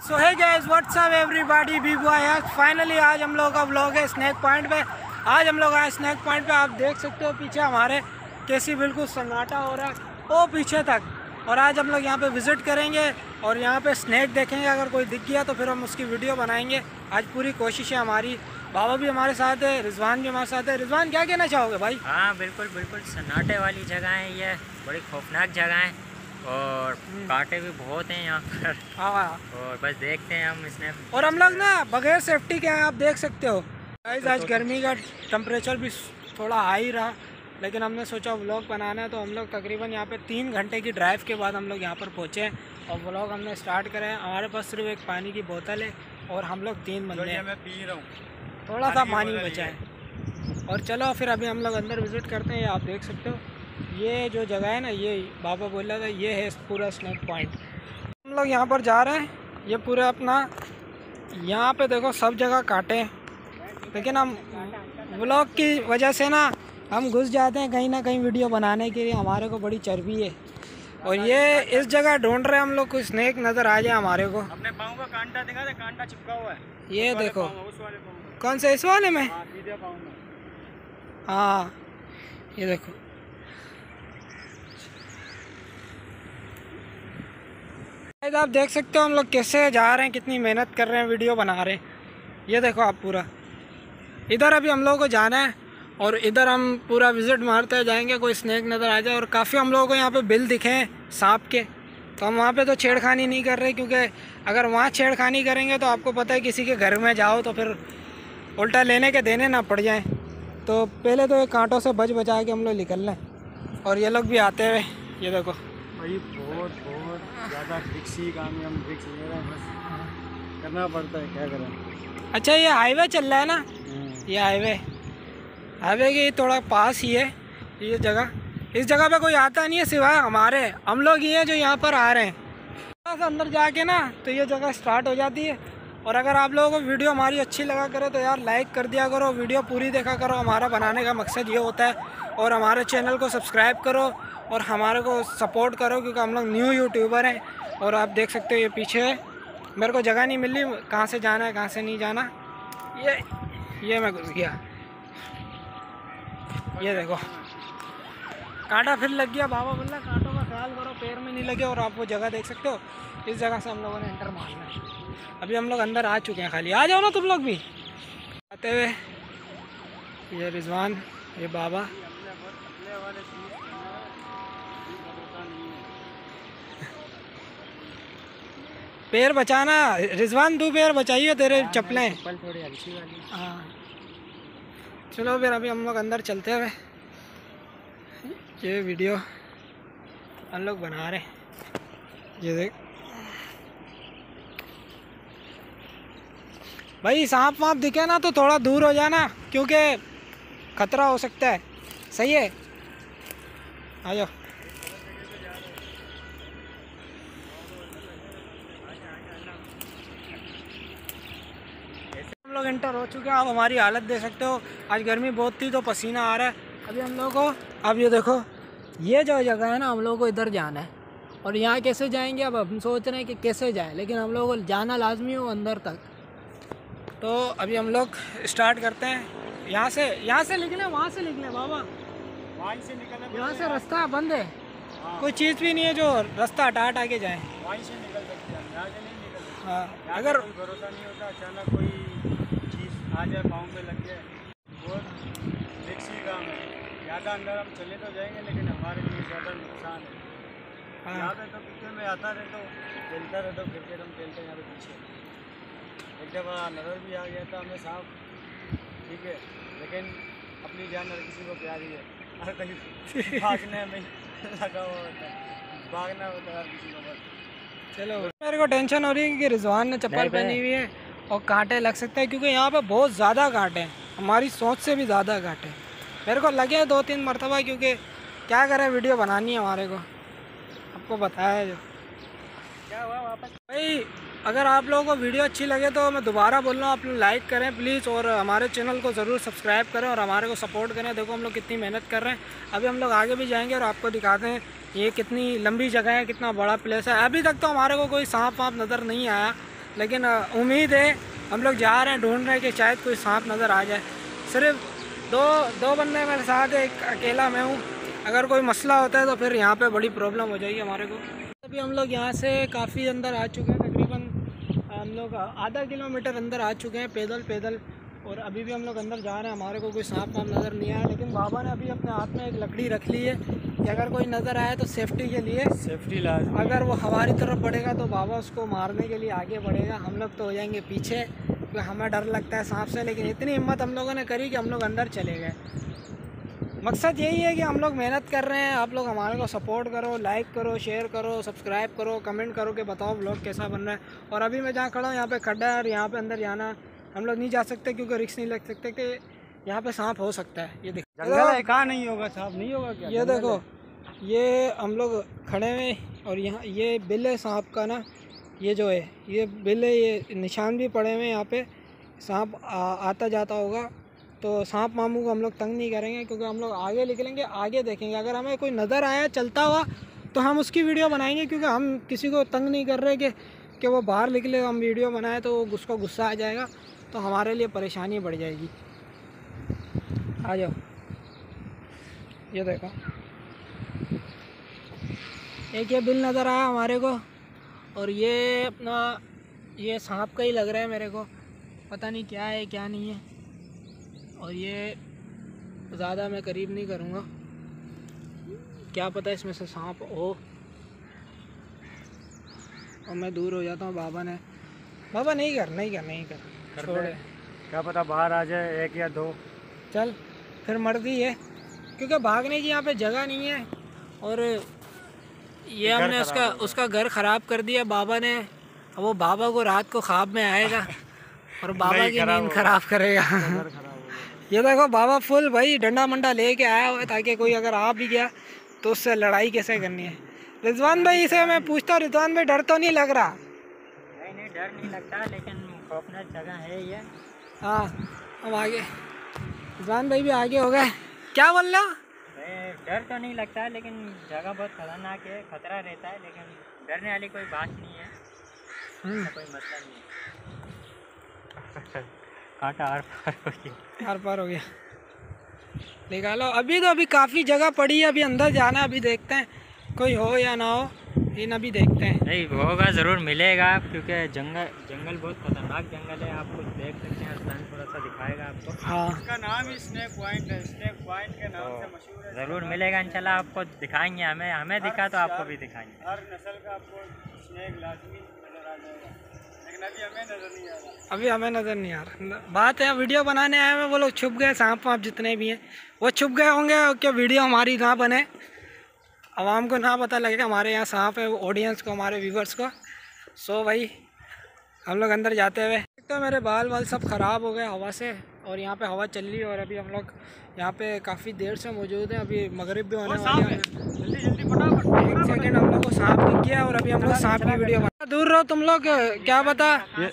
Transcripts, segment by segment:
सो hey guys what's up everybody B boy finally आज हम लोग का व्लॉग है स्नैक पॉइंट पे। आज हम लोग आए स्नैक पॉइंट पे। आप देख सकते हो पीछे हमारे कैसी बिल्कुल सन्नाटा हो रहा है वो पीछे तक। और आज हम लोग यहाँ पे विज़िट करेंगे और यहाँ पे स्नैक देखेंगे। अगर कोई दिख गया तो फिर हम उसकी वीडियो बनाएंगे। आज पूरी कोशिश है हमारी। बाबा भी हमारे साथ है, रिजवान भी हमारे साथ है। रिजवान क्या कहना चाहोगे भाई? हाँ बिल्कुल बिल्कुल सन्नाटे वाली जगह है, ये बड़ी खौफनाक जगह है और कांटे भी बहुत हैं यहाँ पर। हाँ और बस देखते हैं हम इसमें। और हम लोग ना बगैर सेफ्टी के हैं, आप देख सकते हो गाइस। आज गर्मी का टेम्परेचर भी थोड़ा हाई रहा, लेकिन हमने सोचा व्लॉग बनाना है तो हम लोग तकरीबन यहाँ पे 3 घंटे की ड्राइव के बाद हम लोग यहाँ पर पहुँचे हैं और व्लॉग हमने स्टार्ट करा है। हमारे पास सिर्फ एक पानी की बोतल है और हम लोग 3 बंदे हैं। मैं पी रहा हूँ, थोड़ा सा पानी बचा है। और चलो फिर अभी हम लोग अंदर विज़िट करते हैं। आप देख सकते हो ये जो जगह है ना, ये बाबा बोला था ये है पूरा स्नैक पॉइंट। हम लोग यहाँ पर जा रहे हैं। ये पूरा अपना यहाँ पे देखो सब जगह कांटे हैं, लेकिन हम व्लॉग की वजह से ना हम घुस जाते हैं कहीं ना कहीं वीडियो बनाने के लिए। हमारे को बड़ी चर्बी है और ये इस जगह ढूंढ रहे हैं हम लोग कोई स्नैक नज़र आ जाए हमारे को। अपने पाँव का कांटा दिखा दे, कांटा चिपका हुआ है। ये देखो उस वाले पाँव कौन से इस वाले में? सीधे पाँव में। हाँ ये देखो आप देख सकते हो हम लोग कैसे जा रहे हैं, कितनी मेहनत कर रहे हैं, वीडियो बना रहे हैं। ये देखो आप पूरा इधर अभी हम लोगों को जाना है और इधर हम पूरा विज़िट मारते जाएंगे। कोई स्नैक नज़र आ जाए और काफ़ी हम लोगों को यहाँ पे बिल दिखे हैं सांप के, तो हम वहाँ पे तो छेड़खानी नहीं कर रहे, क्योंकि अगर वहाँ छेड़खानी करेंगे तो आपको पता है किसी के घर में जाओ तो फिर उल्टा लेने के देने ना पड़ जाए। तो पहले तो ये कांटों से बचा के हम लोग निकल लें। और ये लोग भी आते हुए ये देखो भाई बहुत ज़्यादा रिक्सी काम है, हम रिक्स ले रहे हैं, बस करना पड़ता है, क्या करें। अच्छा ये हाईवे चल रहा है ना, ये हाईवे के थोड़ा पास ही है ये जगह। इस जगह पे कोई आता नहीं है सिवाय हमारे, हम लोग ही हैं जो यहाँ पर आ रहे हैं। थोड़ा सा अंदर जाके ना तो ये जगह स्टार्ट हो जाती है। और अगर आप लोगों को वीडियो हमारी अच्छी लगा करे तो यार लाइक कर दिया करो, वीडियो पूरी देखा करो। हमारा बनाने का मकसद ये होता है। और हमारे चैनल को सब्सक्राइब करो और हमारे को सपोर्ट करो, क्योंकि हम लोग न्यू यूट्यूबर हैं। और आप देख सकते हो ये पीछे है, मेरे को जगह नहीं मिल रही कहाँ से जाना है कहाँ से नहीं जाना। ये मैं घुस गया। ये देखो कांटा फिर लग गया। बाबा बोला कांटों का ख्याल करो पैर में नहीं लगे। और आप वो जगह देख सकते हो, इस जगह से हम लोगों ने एंटर मारना है। अभी हम लोग अंदर आ चुके हैं, खाली आ जाओ ना तुम लोग भी। आते हुए ये रिजवान, ये बाबा। पैर बचाना रिजवान, तू पैर बचाइए, तेरे चप्पलें थोड़ी हल्की वाली। हाँ चलो फिर अभी हम लोग अंदर चलते हुए ये वीडियो हम लोग बना रहे हैं। ये देख भाई सांप वाप दिखे ना तो थोड़ा दूर हो जाना, क्योंकि खतरा हो सकता है। सही है, आ जाओ। हम लोग एंटर हो चुके हैं। आप हमारी हालत देख सकते हो, आज गर्मी बहुत थी तो पसीना आ रहा है। अभी हम लोग को अब ये देखो ये जो जगह है ना, हम लोग को इधर जाना है। और यहाँ कैसे जाएंगे अब हम सोच रहे हैं कि कैसे जाएं, लेकिन हम लोग को जाना लाजमी हो अंदर तक। तो अभी हम लोग स्टार्ट करते हैं। यहाँ से निकले, वहाँ से निकले बाबा, वहीं से निकले। यहाँ से रास्ता बंद है। कोई चीज़ भी नहीं है जो रास्ता हटा के जाए। वहीं से निकल सकते हैं, यहाँ से नहीं निकल सकते। हाँ अगर कोई भरोसा नहीं होता, अचानक कोई चीज़ आ जाए पाँव में लग जाए, बहुत रिक्सी काम है। ज़्यादा अंदर हम चले तो जाएंगे, लेकिन हमारे लिए ज़्यादा नुकसान है। यहाँ पे तो पीछे में आता रहता हूँ, खेलता रहता हूँ, क्रिकेट हम खेलते हैं यहाँ पे पीछे। एक दफ़ा नज़र भी आ गया था हमें सांप, ठीक है, लेकिन अपनी जान हर किसी को प्यारी है। हर कहीं भागने में लगा हुआ होता है, भागना होता है हर किसी को बस। चलो मेरे को टेंशन हो रही है कि रिजवान ने चप्पल पहनी हुई है और कांटे लग सकते हैं, क्योंकि यहाँ पे बहुत ज़्यादा कांटे हैं, हमारी सोच से भी ज़्यादा कांटे हैं। मेरे को लगे 2-3 मरतबा, क्योंकि क्या करें वीडियो बनानी है हमारे को, आपको बताया जो क्या हुआ वापस। भाई अगर आप लोगों को वीडियो अच्छी लगे तो मैं दोबारा बोल रहा हूँ, आप लोग लाइक करें प्लीज़ और हमारे चैनल को ज़रूर सब्सक्राइब करें और हमारे को सपोर्ट करें। देखो हम लोग कितनी मेहनत कर रहे हैं। अभी हम लोग आगे भी जाएंगे और आपको दिखाते हैं ये कितनी लंबी जगह है, कितना बड़ा प्लेस है। अभी तक तो हमारे को कोई सांप वाप नज़र नहीं आया, लेकिन उम्मीद है, हम लोग जा रहे हैं, ढूंढ रहे हैं कि शायद कोई सांप नज़र आ जाए। सिर्फ दो बंदे मेरे साथ है, एक अकेला मैं हूँ। अगर कोई मसला होता है तो फिर यहाँ पे बड़ी प्रॉब्लम हो जाएगी हमारे को। अभी हम लोग यहाँ से काफ़ी अंदर आ चुके हैं, तकरीबन हम लोग आधा किलोमीटर अंदर आ चुके हैं पैदल। और अभी भी हम लोग अंदर जा रहे हैं, हमारे को कोई सांप वाप नज़र नहीं आया। लेकिन बाबा ने अभी अपने हाथ में एक लकड़ी रख ली है कि अगर कोई नज़र आए तो सेफ्टी के लिए, सेफ्टी लाजमी। अगर वो हमारी तरफ बढ़ेगा तो बाबा उसको मारने के लिए आगे बढ़ेगा, हम लोग तो हो जाएंगे पीछे, क्योंकि हमें डर लगता है सांप से। लेकिन इतनी हिम्मत हम लोगों ने करी कि हम लोग अंदर चले गए। मकसद यही है कि हम लोग मेहनत कर रहे हैं, आप लोग हमारे को सपोर्ट करो, लाइक करो, शेयर करो, सब्सक्राइब करो, कमेंट करो कि बताओ ब्लॉग कैसा बन रहा है। और अभी मैं जहाँ खड़ा हूँ यहाँ पे खड्डा है और यहाँ पे अंदर जाना हम लोग नहीं जा सकते, क्योंकि रिस्क नहीं लग सकते कि यहाँ पे सांप हो सकता है। ये देखो जंगल है, कहाँ नहीं होगा सांप, नहीं होगा क्या? ये देखो, ये हम लोग खड़े हुए और यहाँ ये बिल है सांप का ना, ये जो है ये बिल है, ये निशान भी पड़े हुए हैं यहाँ पे। सांप आता जाता होगा, तो सांप मामू को हम लोग तंग नहीं करेंगे, क्योंकि हम लोग आगे निकलेंगे, आगे देखेंगे। अगर हमें कोई नज़र आया चलता हुआ तो हम उसकी वीडियो बनाएंगे, क्योंकि हम किसी को तंग नहीं कर रहे कि वो बाहर निकले हम वीडियो बनाए तो उसको गुस्सा आ जाएगा, तो हमारे लिए परेशानी बढ़ जाएगी। आ जाओ, ये देखो, एक ये बिल नज़र आया हमारे को, और ये अपना ये सांप का ही लग रहा है मेरे को, पता नहीं क्या है क्या नहीं है। और ये ज़्यादा मैं करीब नहीं करूँगा, क्या पता इसमें से सांप हो, और मैं दूर हो जाता हूँ। बाबा नहीं कर छोड़े, क्या पता बाहर आ जाए, एक या दो। चल फिर मर्जी है, क्योंकि भागने की यहाँ पे जगह नहीं है। और ये हमने उसका घर ख़राब कर दिया बाबा ने। अब वो बाबा को रात को ख्वाब में आएगा और बाबा की नींद ख़राब करेगा। ये देखो बाबा फुल भाई डंडा मंडा लेके आया हुआ है, ताकि कोई अगर आ भी गया तो उससे लड़ाई कैसे करनी है। रिजवान भाई से मैं पूछता हूँ, रिजवान भाई डर तो नहीं लग रहा? नहीं डर नहीं लगता, लेकिन खौफनाक जगह है ये। हाँ हम आगे, रिजवान भाई भी आगे हो गए। क्या बोल रहे हो? डर तो नहीं लगता, लेकिन जगह बहुत खतरनाक है, खतरा रहता है, लेकिन डरने वाली कोई बात नहीं है, कोई मसला नहीं है। कांटा आर पार हो गया, निकालो। अभी काफ़ी जगह पड़ी है, अभी अंदर जाना है, अभी देखते हैं कोई हो या ना हो, लेकिन अभी देखते हैं। नहीं होगा, ज़रूर मिलेगा, क्योंकि जंगल बहुत खतरनाक जंगल है। आप कुछ देख सकते हैं, अरसान थोड़ा सा दिखाएगा आपको। हाँ, इसका नाम ही स्नेक पॉइंट है, स्नेक पॉइंट के नाम से मशहूर है। ज़रूर मिलेगा इंशाल्लाह, आपको दिखाएंगे। हमें दिखा तो आपको भी दिखाएंगे। हर नस्ल का आपको स्नेक लाजमी नजर आ जाएगा, लेकिन अभी हमें नजर नहीं आ रहा। अभी हमें नज़र नहीं आ रहा। बात है वीडियो बनाने आए हैं, वो लोग छुप गए, सांप वाप जितने भी हैं वो छुप गए होंगे, कि वीडियो हमारी ना बने, आवाम को ना पता लगे हमारे यहाँ सांप है, ऑडियंस को, हमारे व्यूवर्स को। सो भाई हम लोग अंदर जाते हुए, तो मेरे बाल सब ख़राब हो गए हवा से, और यहाँ पे हवा चल रही है। और अभी हम लोग यहाँ पे काफ़ी देर से मौजूद हैं, अभी मगरिब भी होने वाली है। जल्दी फटाफट, एक सेकंड, हम लोग को सांप दिख गया और अभी हम लोग सांप की वीडियो बना। दूर रहो तुम लोग, क्या पता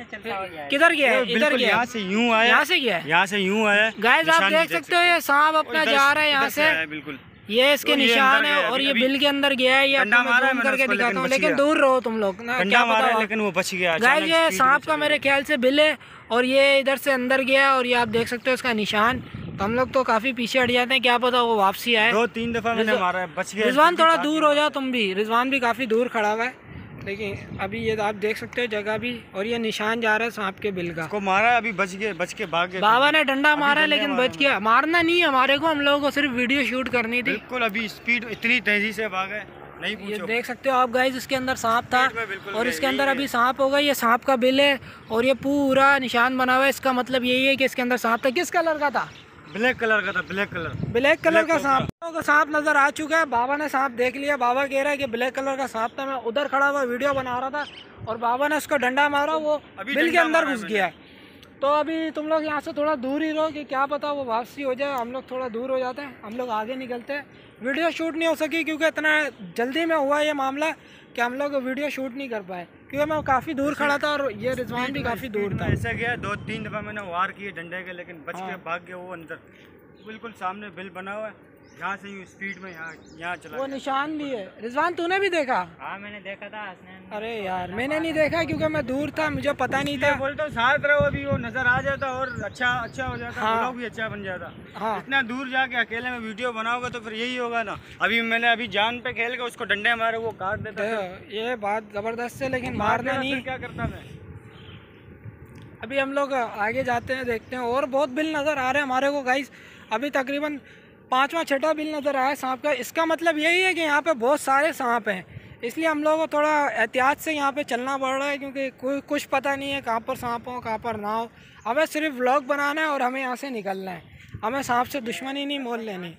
किधर गया है, इधर गया, यहाँ से यूँ आया, यहाँ से गया, यहाँ से यूँ आया। गाइस आप देख सकते हो, ये सांप अपना जा रहा है यहाँ से, बिल्कुल ये इसके निशान है, और ये बिल के अंदर गया है। ये आपको मैं ज़ूम करके दिखाता हूँ, लेकिन दूर रहो तुम लोग ना, क्या पता, लेकिन वो बच गया। गाइस ये सांप का मेरे ख्याल से बिल है, और ये इधर से अंदर गया, और ये आप देख सकते हो इसका निशान। तो हम लोग तो काफ़ी पीछे हट जाते हैं, क्या पता वो वापसी आए। 2-3 दफ़ा मैंने मारा है, बच गया। रिजवान थोड़ा दूर हो जाओ तुम भी, रिजवान भी काफ़ी दूर खड़ा हुआ है, लेकिन अभी ये आप देख सकते हो जगह भी, और ये निशान जा रहा है सांप के बिल का। को मारा है, अभी बच के भाग गए। बाबा ने डंडा मारा है, लेकिन बच गया। मारना नहीं है हमारे को, हम लोगों को सिर्फ वीडियो शूट करनी थी। बिल्कुल, अभी स्पीड इतनी तेजी से भागे, नहीं ये पूछो। देख सकते हो आप गाइस, इसके अंदर सांप था, और इसके अंदर अभी सांप होगा। ये सांप का बिल है, और ये पूरा निशान बना हुआ है। इसका मतलब यही है कि इसके अंदर सांप था। किस कलर का था? ब्लैक कलर का था, ब्लैक कलर का सांप नजर आ चुका है। बाबा ने सांप देख लिया, बाबा कह रहा है कि ब्लैक कलर का सांप था। मैं उधर खड़ा हुआ वीडियो बना रहा था, और बाबा ने उसको डंडा मारा, वो बिल के अंदर घुस गया। तो अभी तुम लोग यहाँ से थोड़ा दूर ही रहो, कि क्या पता वो वापसी हो जाए। हम लोग थोड़ा दूर हो जाते हैं, हम लोग आगे निकलते हैं। वीडियो शूट नहीं हो सकी, क्योंकि इतना जल्दी में हुआ ये मामला कि हम लोग वीडियो शूट नहीं कर पाए, क्योंकि मैं काफ़ी दूर खड़ा था, और ये रिजवान भी काफ़ी दूर था। ऐसा गया 2-3 दफ़ा मैंने वार किए डंडे के, लेकिन बच के भाग गया वो अंदर। बिल्कुल सामने बिल बना हुआ है, यहाँ से यूँ स्पीड में यहाँ चला वो गया। निशान भी है। रिजवान तूने भी देखा? हाँ मैंने देखा था हसनैन। अरे यार मैंने नहीं देखा क्योंकि मैं दूर था, मुझे पता नहीं था। बोलता हूँ साथ रहो, अभी वो नजर आ जाता और अच्छा हो जाता, हाँ। ब्लॉग भी अच्छा बन जाता। हाँ इतना दूर जाके अकेले में वीडियो बनाओगे तो फिर यही होगा ना। मैंने जान पे खेल के उसको डंडे मारे, वो काट देता। ये बात जबरदस्त है, लेकिन मार मारना देता, नहीं। फिर क्या करता मैं। अभी हम लोग आगे जाते हैं, देखते हैं। और बहुत बिल नज़र आ रहे हैं हमारे को गाइस। अभी तकरीबन 5वां 6वां बिल नज़र आया सांप का। इसका मतलब यही है कि यहाँ पे बहुत सारे सांप हैं, इसलिए हम लोगों को थोड़ा एहतियात से यहाँ पे चलना पड़ रहा है, क्योंकि कुछ पता नहीं है कहाँ पर सांप हो कहाँ पर ना हो। हमें सिर्फ व्लॉग बनाना है और हमें यहाँ से निकलना है। हमें सांप से दुश्मनी नहीं मोल लेनी।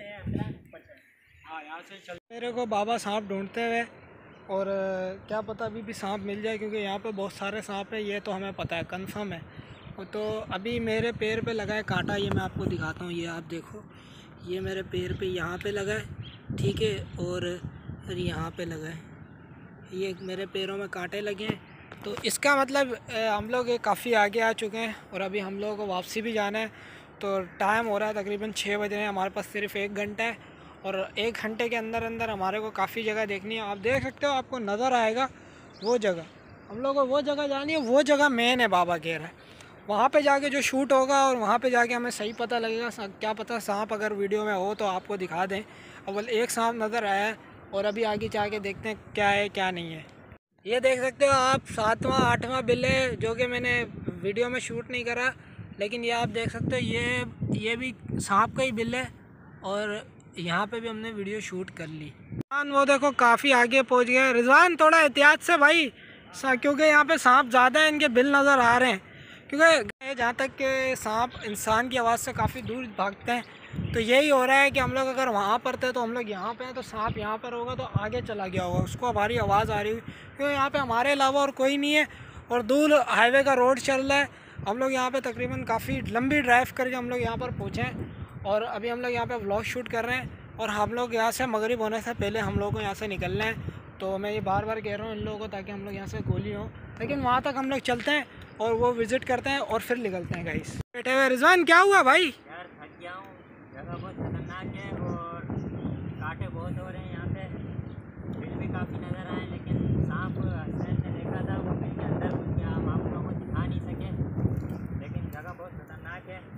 मेरे को बाबा सांप ढूंढते हुए, और क्या पता अभी भी सांप मिल जाए, क्योंकि यहाँ पे बहुत सारे सांप है, ये तो हमें पता है, कंफर्म है। तो अभी मेरे पैर पे लगा है कांटा, ये मैं आपको दिखाता हूँ। ये आप देखो, ये मेरे पैर पे यहाँ पे लगा है, ठीक है, और यहाँ पे लगा है। ये मेरे पैरों में कांटे लगे हैं। तो इसका मतलब हम लोग काफ़ी आगे आ चुके हैं और अभी हम लोगों को वापसी भी जाना है। तो टाइम हो रहा है तकरीबन 6 बज रहे हैं। हमारे पास सिर्फ 1 घंटा है और 1 घंटे के अंदर अंदर हमारे को काफ़ी जगह देखनी है। आप देख सकते हो, आपको नज़र आएगा वो जगह। हम लोग को वो जगह जानी है, वो जगह मेन है बाबा कह रहा है। वहाँ पे जाके जो शूट होगा और वहाँ पे जाके हमें सही पता लगेगा। क्या पता सांप अगर वीडियो में हो तो आपको दिखा दें। अव्वल एक सांप नज़र आया है और अभी आगे जाके देखते हैं क्या है क्या नहीं है। ये देख सकते हो आप 7वां 8वां बिल है, जो कि मैंने वीडियो में शूट नहीं करा, लेकिन ये आप देख सकते हो ये भी सांप का ही बिल है और यहाँ पे भी हमने वीडियो शूट कर ली। वो देखो काफ़ी आगे पहुँच गए। रिजवान थोड़ा एहतियात से भाई, क्योंकि यहाँ पे सांप ज़्यादा है, इनके बिल नज़र आ रहे हैं। क्योंकि जहाँ तक के सांप इंसान की आवाज़ से काफ़ी दूर भागते हैं, तो यही हो रहा है कि हम लोग अगर वहाँ पर थे तो हम लोग यहाँ पे हैं, तो सांप यहाँ पर होगा तो आगे चला गया होगा, उसको हमारी आवाज़ आ रही हुई, क्योंकि यहाँ पे हमारे अलावा और कोई नहीं है और दूर हाईवे का रोड चल रहा है। हम लोग यहाँ पे तकरीबन काफ़ी लंबी ड्राइव करके हम लोग यहाँ पर पहुँचे हैं और अभी हम लोग यहाँ पे व्लॉग शूट कर रहे हैं और हम लोग यहाँ से मगरिब होने से पहले हम लोग को यहाँ से निकलना है। तो मैं ये बार बार कह रहा हूँ इन लोगों को, ताकि हम लोग यहाँ से गोली हो, लेकिन वहाँ तक हम लोग चलते हैं और वो विज़िट करते हैं और फिर निकलते हैं गाइस। बैठे हुए रिजवान, क्या हुआ भाई? यार थक गया हूँ, जगह बहुत खतरनाक है और कांटे बहुत हो रहे हैं यहाँ पे। बिल भी काफ़ी नज़र आए, लेकिन सांप हसनैन ने देखा था, वो बिल के अंदर घुस गया। हम आप लोगों को दिखा नहीं सके, लेकिन जगह बहुत खतरनाक है।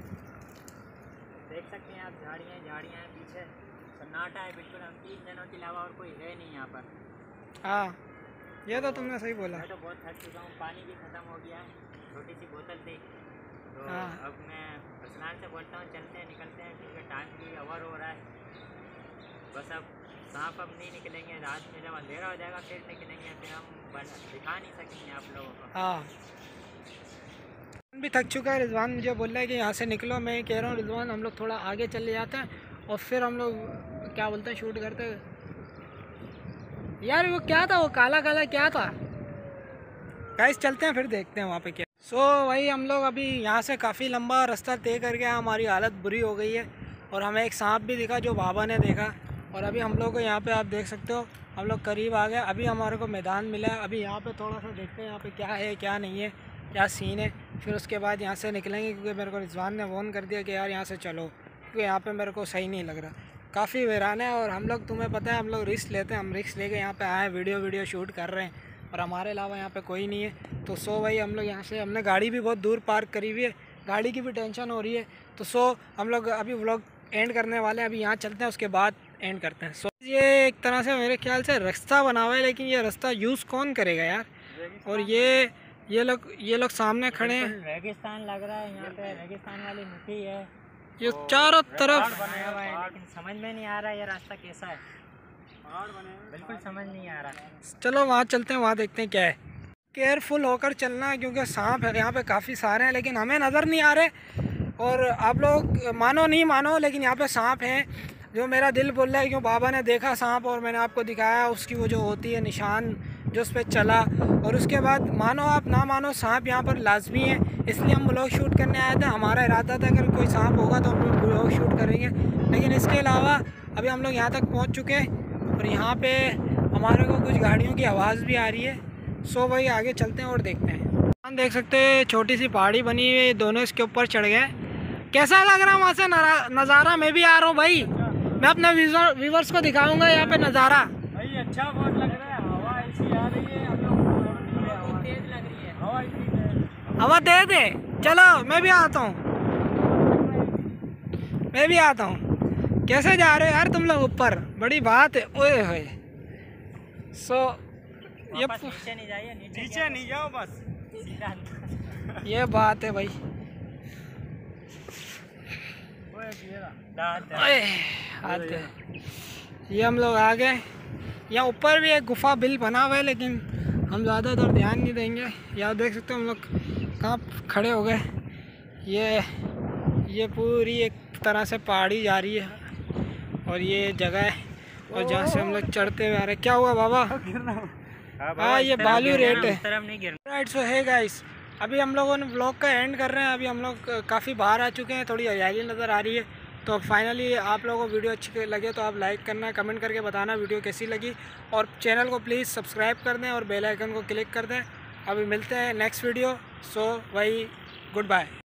देख सकते हैं आप, झाड़ियाँ हैं पीछे, सन्नाटा है बिल्कुल। हम 3 जनों के अलावा और कोई है नहीं यहाँ पर। हाँ, ये तो तुमने सही बोला। मैं तो बहुत थक चुका हूँ, पानी भी ख़त्म हो गया है, छोटी सी बोतल थी। तो अब मैं हसनैन से बोलता हूँ चलते हैं, निकलते हैं, क्योंकि टाइम भी ओवर हो रहा है। बस अब सांप अब नहीं निकलेंगे, रात में जब अंधेरा हो जाएगा फिर निकलेंगे, फिर हम दिखा नहीं सकेंगे आप लोगों को। हाँ, भी थक चुका है। रिजवान मुझे बोल रहा है कि यहाँ से निकलो। मैं कह रहा हूँ रिजवान हम लोग थोड़ा आगे चले जाते हैं और फिर हम लोग क्या बोलते हैं शूट करते हैं। यार वो क्या था, वो काला काला क्या था? गाइस चलते हैं फिर देखते हैं वहाँ पे क्या। वही हम लोग अभी यहाँ से काफ़ी लंबा रास्ता तय करके हमारी हालत बुरी हो गई है और हमें एक सांप भी दिखा जो बाबा ने देखा। और अभी हम लोग को यहाँ पे आप देख सकते हो, हम लोग करीब आ गए। अभी हमारे को मैदान मिला है, अभी यहाँ पे थोड़ा सा देखते हैं यहाँ पे क्या है क्या नहीं है, क्या सीन है। फिर उसके बाद यहाँ से निकलेंगे, क्योंकि मेरे को रिजवान ने फ़ोन कर दिया कि यार यहाँ से चलो, क्योंकि यहाँ पे मेरे को सही नहीं लग रहा, काफ़ी वीरान है। और हम लोग, तुम्हें पता है हम लोग रिस्क लेते हैं, हम रिस्क लेके यहाँ पे आए, वीडियो शूट कर रहे हैं और हमारे अलावा यहाँ पे कोई नहीं है। तो भाई हम लोग यहाँ से, हमने गाड़ी भी बहुत दूर पार्क करी हुई है, गाड़ी की भी टेंशन हो रही है। तो हम लोग अभी व्लॉग एंड करने वाले हैं, अभी यहाँ चलते हैं, उसके बाद एंड करते हैं। ये एक तरह से मेरे ख्याल से रास्ता बना हुआ है, लेकिन ये रास्ता यूज़ कौन करेगा यार? और ये लोग सामने खड़े हैं। रेगिस्तान लग रहा है यहाँ पे, रेगिस्तान वाली मिट्टी है ये चारों तरफ, बनाया हुआ है, लेकिन समझ में नहीं आ रहा ये रास्ता कैसा है, बिल्कुल समझ नहीं आ रहा। चलो वहाँ चलते हैं, वहाँ देखते हैं क्या है। केयरफुल होकर चलना है, क्योंकि सांप है यहाँ पे काफ़ी सारे हैं, लेकिन हमें नज़र नहीं आ रहे। और आप लोग मानो नहीं मानो, लेकिन यहाँ पे सांप हैं, जो मेरा दिल बोल रहा है, क्यों बाबा ने देखा सांप और मैंने आपको दिखाया उसकी वो जो होती है निशान जो उस पर चला। और उसके बाद मानो आप ना मानो, सांप यहाँ पर लाजमी है, इसलिए हम व्लॉग शूट करने आए थे। हमारा इरादा था अगर कोई सांप होगा तो हम लोग व्लॉग शूट करेंगे, लेकिन इसके अलावा अभी हम लोग यहाँ तक पहुँच चुके हैं और यहाँ पे हमारे को कुछ गाड़ियों की आवाज़ भी आ रही है। भाई आगे चलते हैं और देखते हैं। हम देख सकते हैं छोटी सी पहाड़ी बनी हुई है, दोनों इसके ऊपर चढ़ गए। कैसा लग रहा है वहाँ से नज़ारा? मैं भी आ रहा हूँ भाई, मैं अपने व्यूवर्स को दिखाऊंगा यहाँ पे नज़ारा। भाई अच्छा बहुत लग रहा है, हवा ऐसी आ रही है, हम लोग तेज लग रही है हवा इतनी तेज। हवा दे दे, चलो मैं भी आता हूँ, मैं भी आता हूँ। कैसे जा रहे हो यार तुम लोग ऊपर, बड़ी बात है। ओए होए। सो ये नीचे नहीं जाइए, नीचे नहीं जाओ बस सीधा ये बात है भाई। ओए, आते हैं। ये हम लोग आ गए। यहाँ ऊपर भी एक गुफा बिल बना हुआ है, लेकिन हम ज़्यादातर ध्यान नहीं देंगे। यहाँ देख सकते हो हम लोग कहाँ खड़े हो गए। ये पूरी एक तरह से पहाड़ी जा रही है और ये जगह है और जहाँ से हम लोग चढ़ते हुए आ रहे हैं। क्या हुआ बाबा? हाँ ये बालू रेट है। तरफ नहीं गिरना। राइट। सो है गाइस, अभी हम लोगों ने ब्लॉग का एंड कर रहे हैं। अभी हम लोग काफ़ी बाहर आ चुके हैं, थोड़ी हरियाली नज़र आ रही है। तो फाइनली आप लोगों को वीडियो अच्छी लगे तो आप लाइक करना, कमेंट करके बताना वीडियो कैसी लगी, और चैनल को प्लीज़ सब्सक्राइब कर दें और बेल आइकन को क्लिक कर दें। अभी मिलते हैं नेक्स्ट वीडियो। सो भाई गुड बाय।